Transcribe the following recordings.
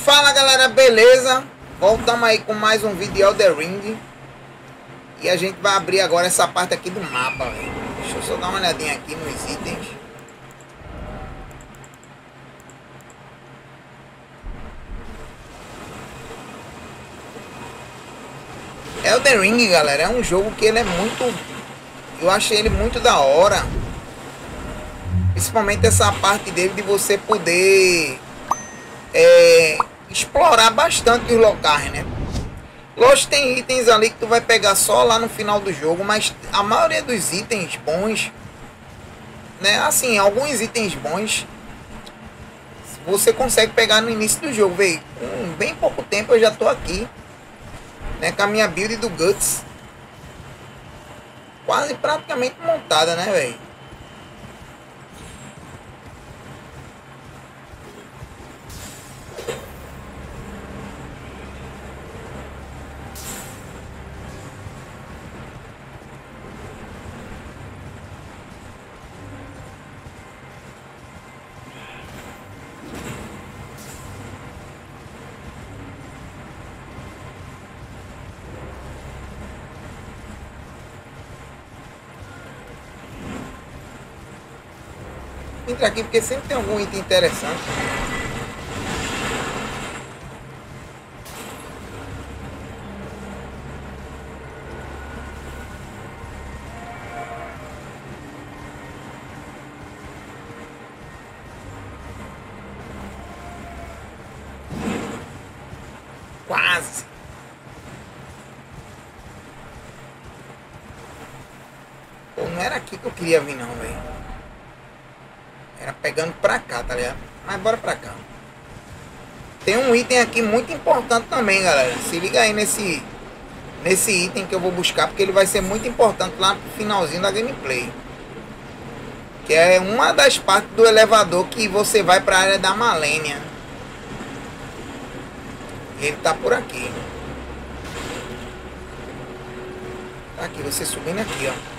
Fala galera, beleza? Voltamos aí com mais um vídeo de Elden Ring. E a gente vai abrir agora essa parte aqui do mapa, velho. Deixa eu só dar uma olhadinha aqui nos itens. Elden Ring, galera, é um jogo que ele é muito... Eu achei ele muito da hora. Principalmente essa parte dele de você poder... explorar bastante os locais, né? Lógico, tem itens ali que tu vai pegar só lá no final do jogo, mas a maioria dos itens bons, né? Assim, alguns itens bons você consegue pegar no início do jogo, velho. Com bem pouco tempo eu já tô aqui, né? Com a minha build do Guts quase praticamente montada, né, velho? Entra aqui porque sempre tem algum item interessante. Quase. Pô, não era aqui que eu queria vir não, velho. Era pegando pra cá, tá ligado? Mas bora pra cá. Tem um item aqui muito importante também, galera. Se liga aí nesse item que eu vou buscar, porque ele vai ser muito importante lá no finalzinho da gameplay. Que é uma das partes do elevador que você vai pra área da Malenia. Ele tá por aqui. Tá aqui, você subindo aqui, ó.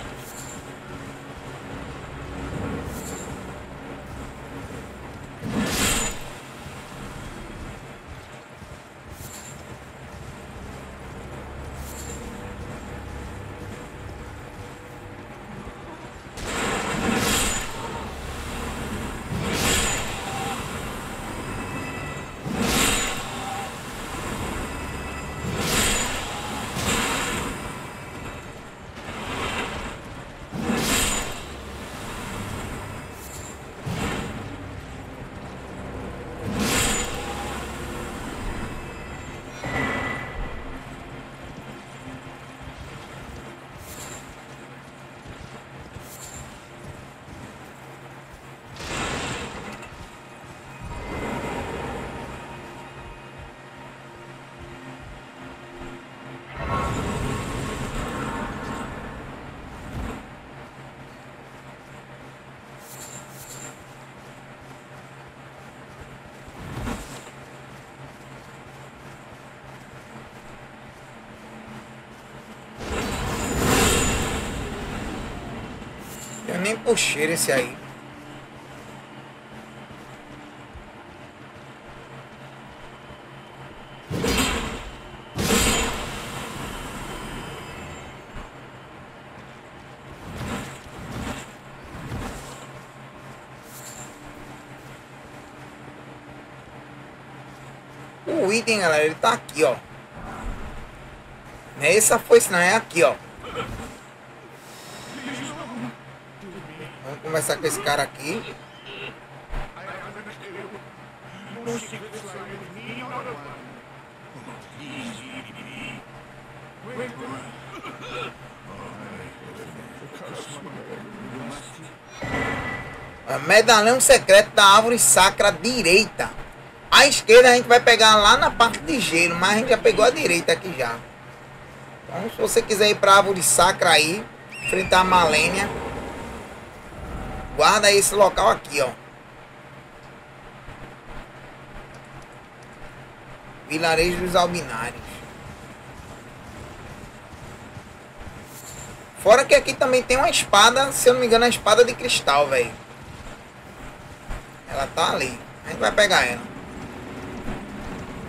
Eu nem puxei esse aí. O item, galera, ele tá aqui, ó. Não é essa foice, não, é aqui, ó. Vamos conversar com esse cara aqui. Medalhão secreto da árvore sacra direita. A esquerda a gente vai pegar lá na parte de gelo, mas a gente já pegou a direita aqui já. Então, se você quiser ir para a árvore sacra aí, enfrentar a Malenia, guarda esse local aqui, ó. Vilarejo dos Albinários. Fora que aqui também tem uma espada, se eu não me engano, é a espada de cristal, velho. Ela tá ali. A gente vai pegar ela.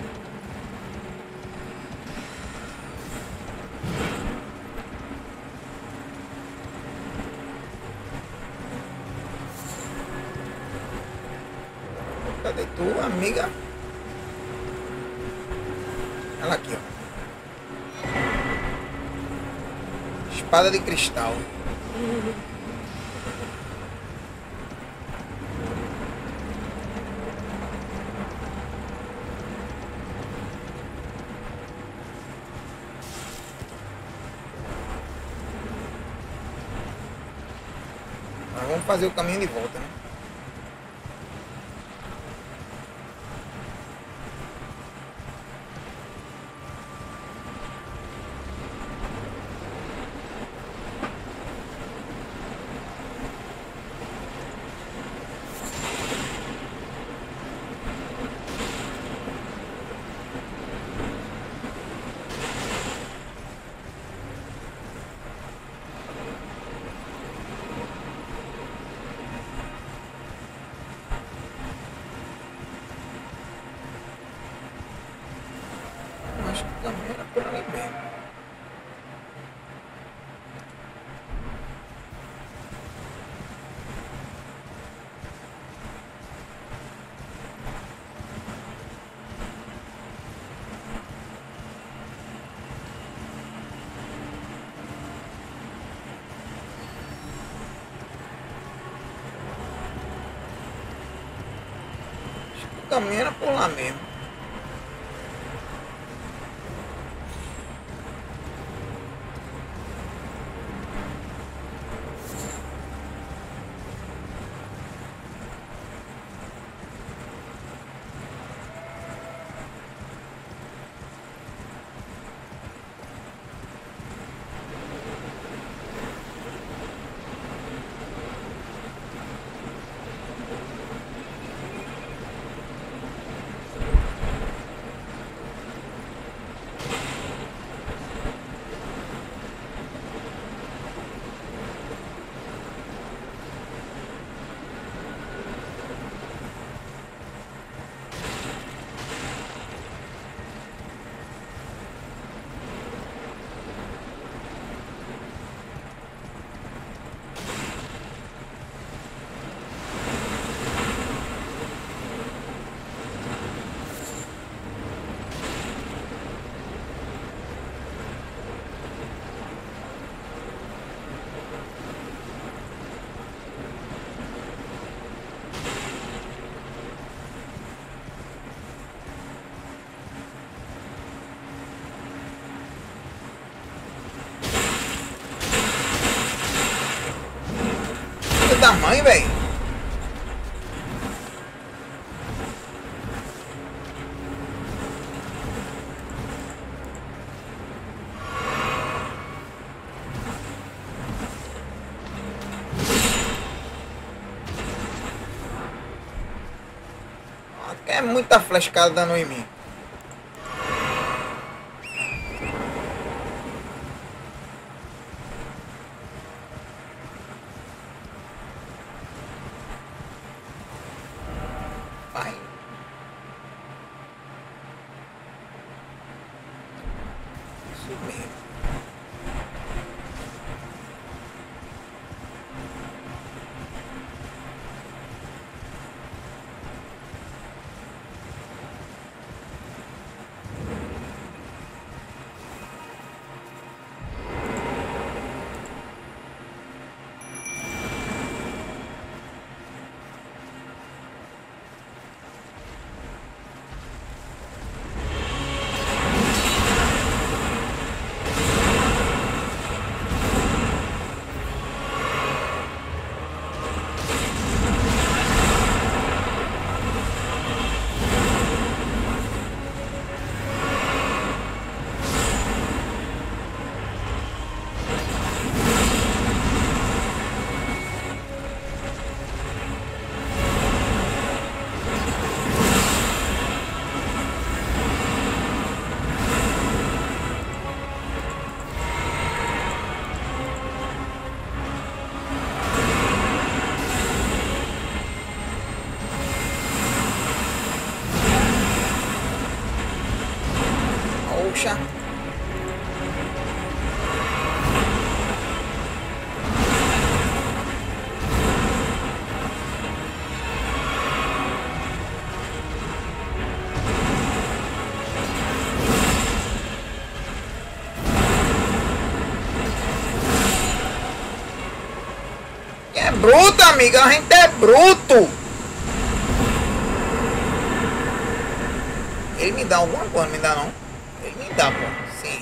Cadê tu, amiga? Ela aqui, ó. Espada de cristal. Mas vamos fazer o caminho de volta, né? Acho que o caminho era por ali mesmo. Acho que o caminho era por lá mesmo. Filho da mãe, velho. É muita flechada dando em mim. Vai. Isso mesmo. Puxa. bruto, amiga. A gente é bruto. Ele me dá alguma coisa, não me dá não? Ele me dá, pô. Sim.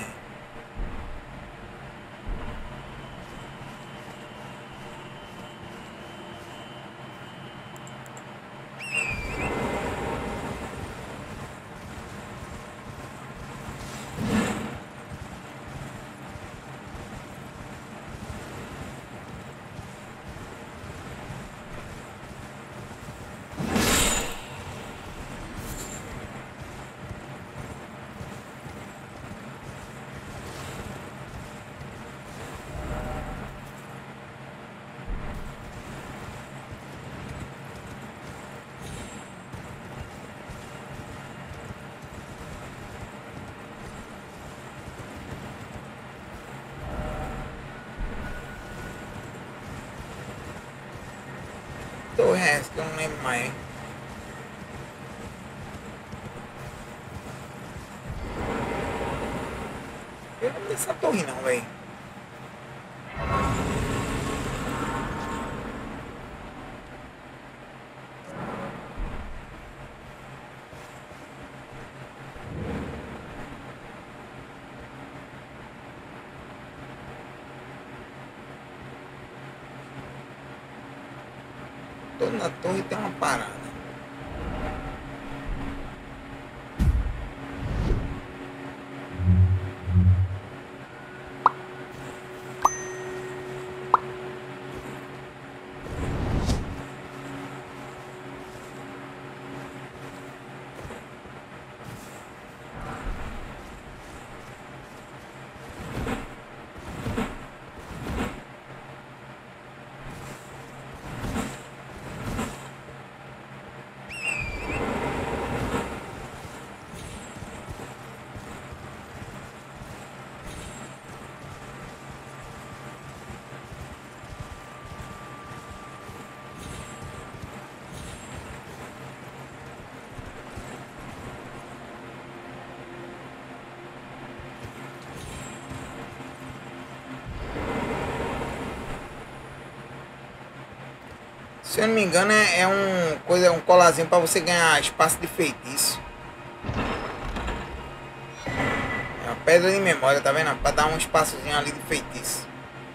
R$ 2 que eu não lembro mais, hein? Eu não lembro dessa torre não, velho. Toda torre tem uma parada. Se eu não me engano, um colarzinho para você ganhar espaço de feitiço. É uma pedra de memória, tá vendo? Para dar um espaçozinho ali de feitiço.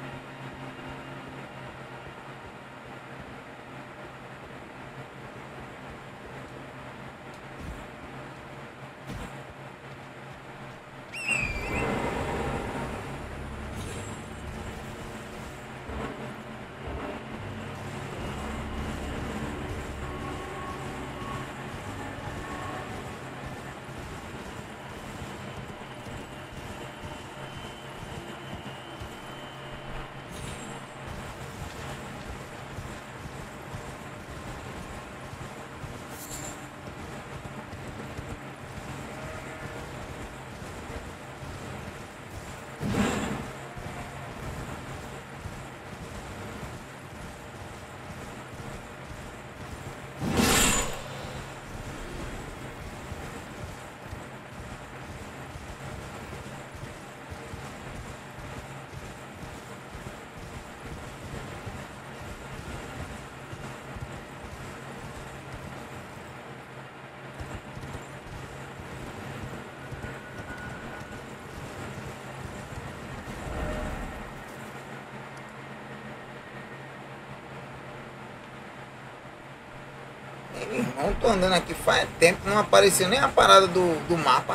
Irmão, tô andando aqui faz tempo, não apareceu nem a parada do mapa.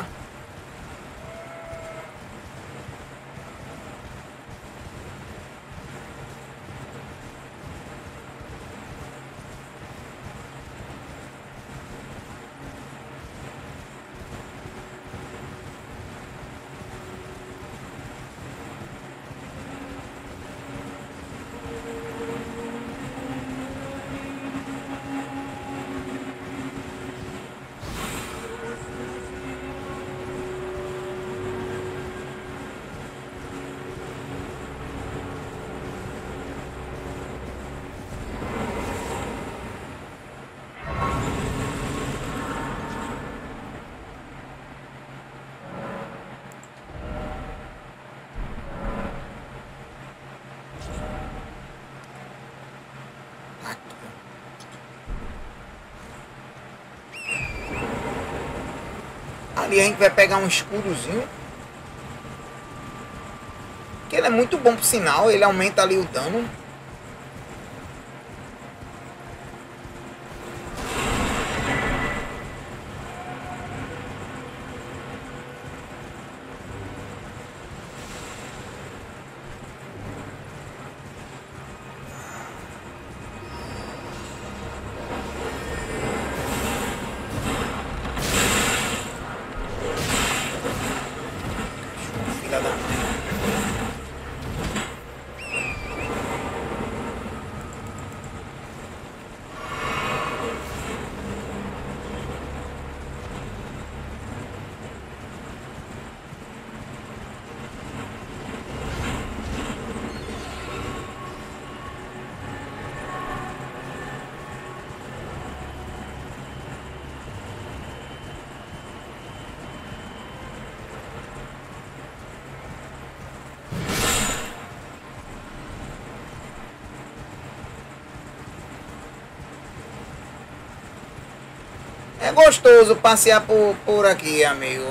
Ali a gente vai pegar um escudozinho. Que ele é muito bom pro sinal, ele aumenta ali o dano. Filha da mãe. É gostoso passear por aqui, amigo.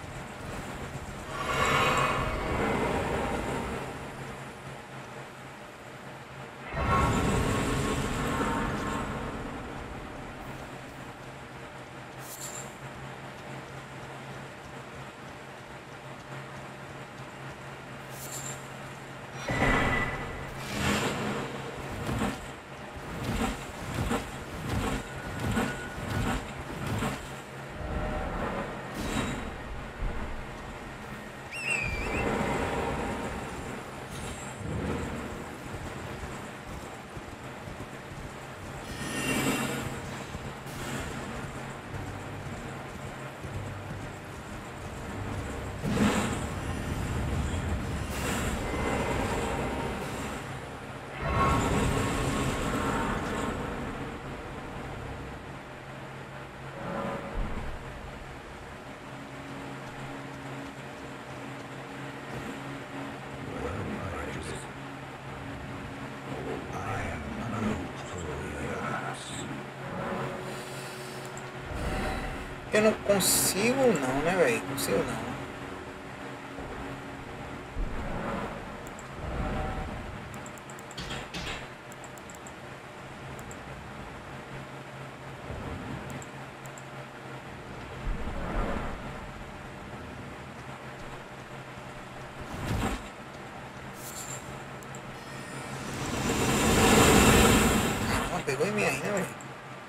Eu não consigo não, né, velho? Consigo não. Caramba, pegou em mim ainda, velho.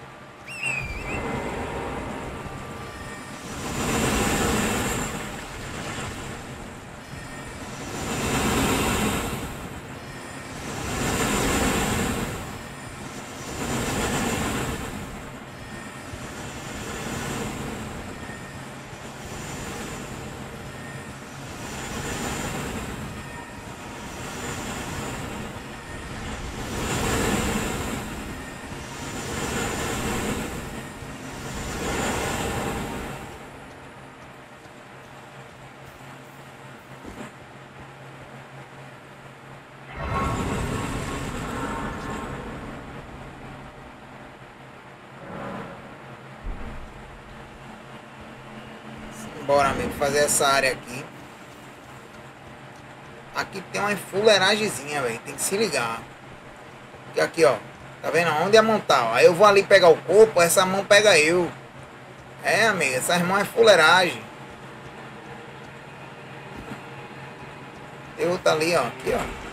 Bora, amigo, fazer essa área aqui. Aqui tem uma enfuleiragemzinha, velho. Tem que se ligar. E aqui, ó. Tá vendo? Onde a mão tá? Ó. Aí eu vou ali pegar o corpo, essa mão pega eu. É, amigo, essas mãos é fuleiragem. Tem outra ali, ó. Aqui, ó.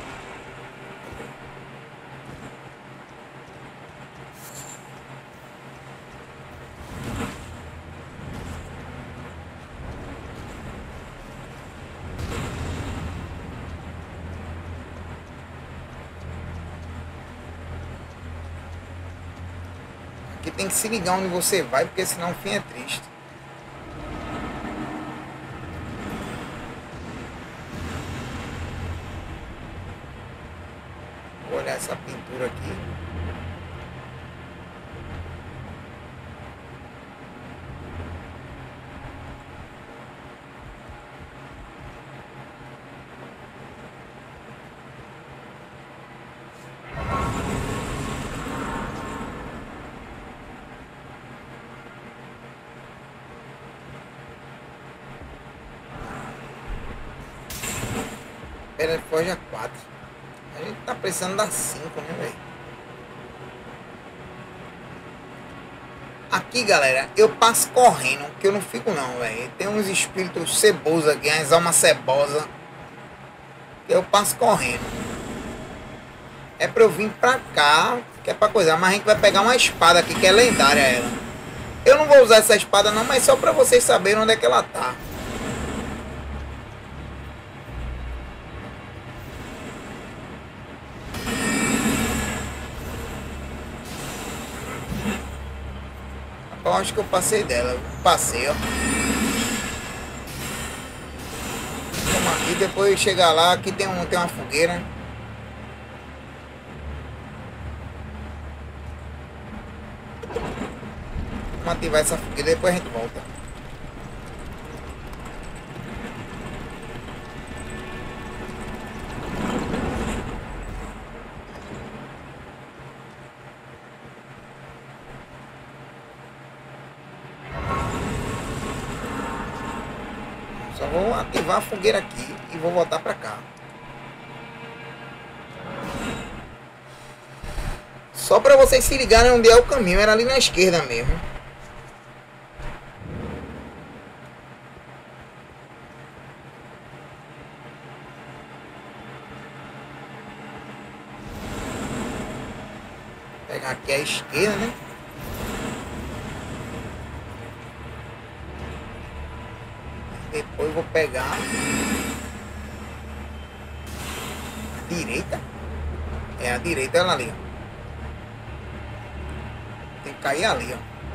Aqui tem que se ligar onde você vai, porque senão o fim é triste. Vou olhar essa pintura aqui. pedra de forja 4. A gente tá precisando dar 5, né, velho? Aqui, galera, eu passo correndo, que eu não fico não, velho. Tem uns espíritos cebosos aqui, as almas cebosas. Que eu passo correndo. É pra eu vir pra cá, que é pra coisa. Mas a gente vai pegar uma espada aqui, que é lendária ela. Eu não vou usar essa espada não, mas só pra vocês saberem onde é que ela tá. Eu acho que eu passei dela. Passei, ó. Vamos aqui, depois chegar lá, aqui tem uma fogueira. Vamos ativar essa fogueira, depois a gente volta. Só vou ativar a fogueira aqui e vou voltar pra cá. Só pra vocês se ligarem onde é o caminho, era ali na esquerda mesmo. Vou pegar aqui a esquerda, né? Depois vou pegar a direita. É a direita, ela ali, ó. Tem que cair ali, ó.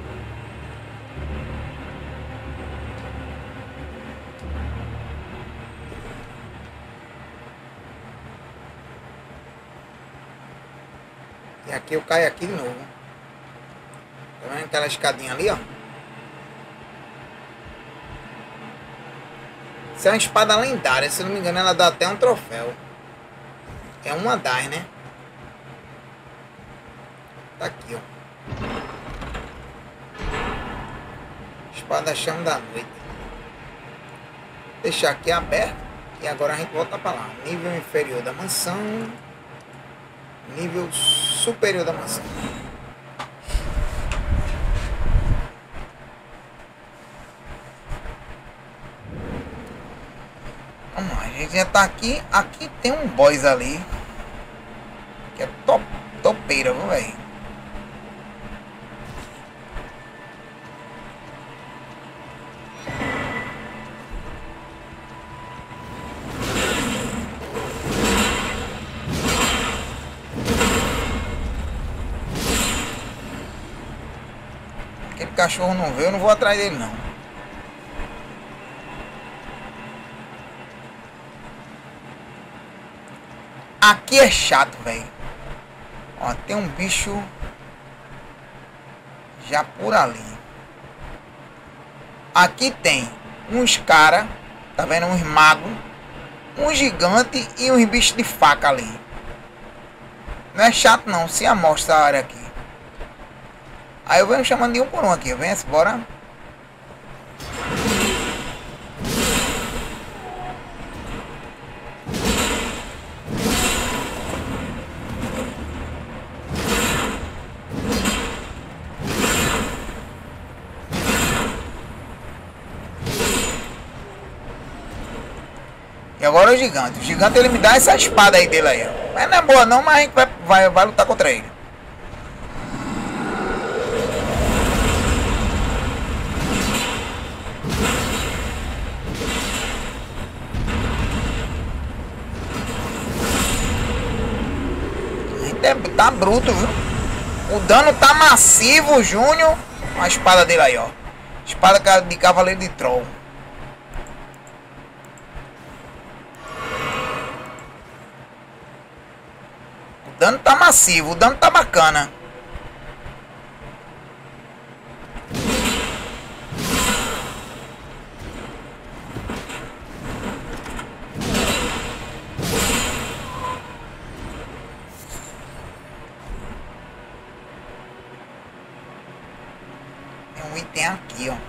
E aqui eu caio aqui de novo. Tá vendo aquela escadinha ali, ó? Essa é uma espada lendária, se não me engano ela dá até um troféu. É uma das, né? Tá aqui, ó. Espada-chão da noite. Deixar aqui aberto. E agora a gente volta pra lá. Nível inferior da mansão. Nível superior da mansão. Vamos lá, a gente já tá aqui. Aqui tem um boss ali. Que é topeira, viu, velho? Aquele cachorro não veio, eu não vou atrás dele não. Aqui é chato, velho. Ó, tem um bicho já por ali. Aqui tem uns cara, tá vendo? Uns magos, um gigante e uns bichos de faca ali. Não é chato não, se amostra a área aqui. Aí eu venho chamando de um por um aqui, vem, bora. E agora o gigante. O gigante ele me dá essa espada aí dele aí, ó. Mas não é boa não, mas a gente vai lutar contra ele. Tá bruto, viu? O dano tá massivo, Júnior. A espada dele aí, ó. Espada de cavaleiro de troll. O dano tá massivo, o dano tá bacana. Tem um item aqui, ó.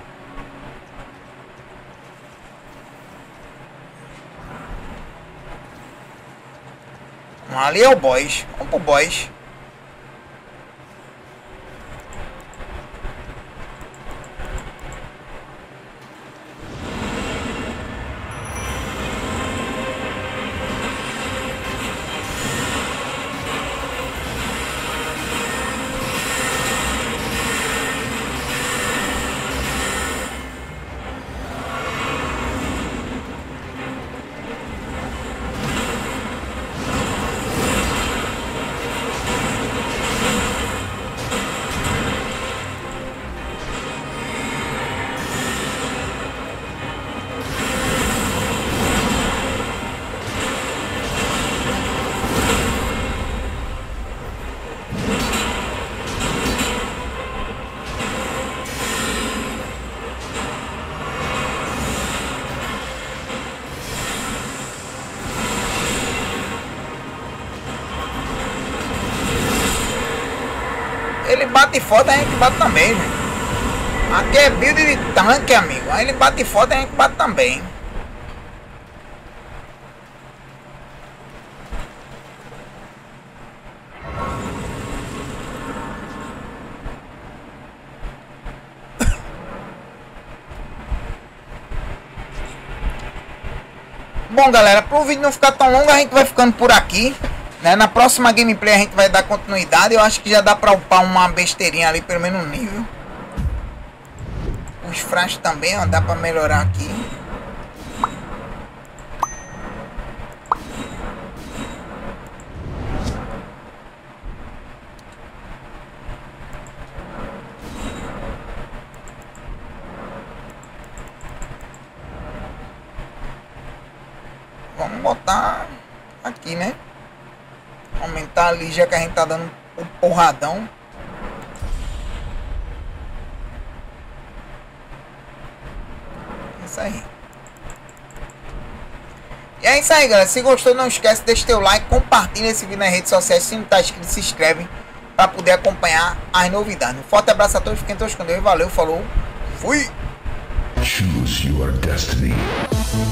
Ali é o boss. Vamos pro boss. Ele bate forte, a gente bate também, velho. Aqui é build de tanque, amigo. Aí ele bate forte, a gente bate também. Bom, galera, para o vídeo não ficar tão longo, a gente vai ficando por aqui. Na próxima gameplay a gente vai dar continuidade. Eu acho que já dá pra upar uma besteirinha ali, pelo menos no nível. Os frascos também, ó, dá pra melhorar aqui. Vamos botar aqui, né? Aumentar ali, já que a gente tá dando um porradão. Isso aí. E é isso aí, galera. Se gostou, não esquece, deixa teu like, compartilha esse vídeo nas redes sociais. Se não tá inscrito, se inscreve para poder acompanhar as novidades. Um forte abraço a todos, fiquem todos com Deus. Valeu, falou, fui! Choose your destiny.